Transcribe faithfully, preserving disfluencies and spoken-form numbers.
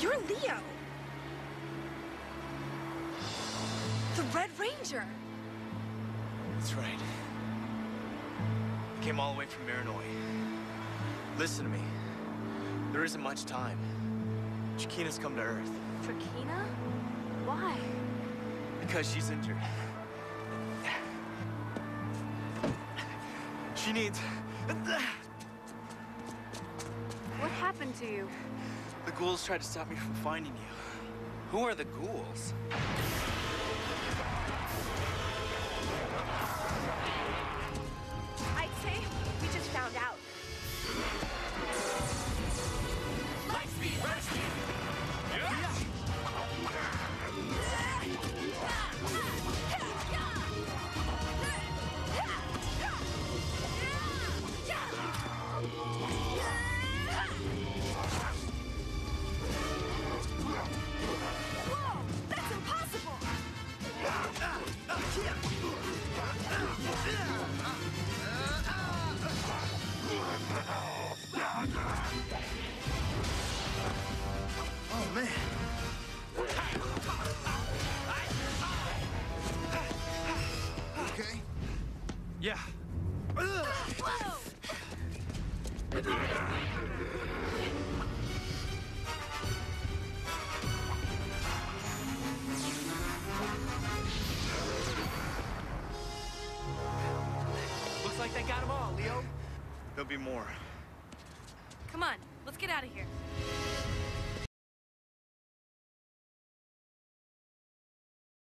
You're Leo. The Red Ranger. That's right. I came all the way from Illinois. Listen to me. There isn't much time. Trakeena's come to Earth. Trakeena? Why? Because she's injured. She needs... What happened to you? The ghouls tried to stop me from finding you. Who are the ghouls? I'd say we just found out. Lightspeed Rescue! Whoa! That's impossible! Oh, man. Okay? Yeah. Whoa! Looks like they got them all, Leo. There'll be more. Come on, let's get out of here.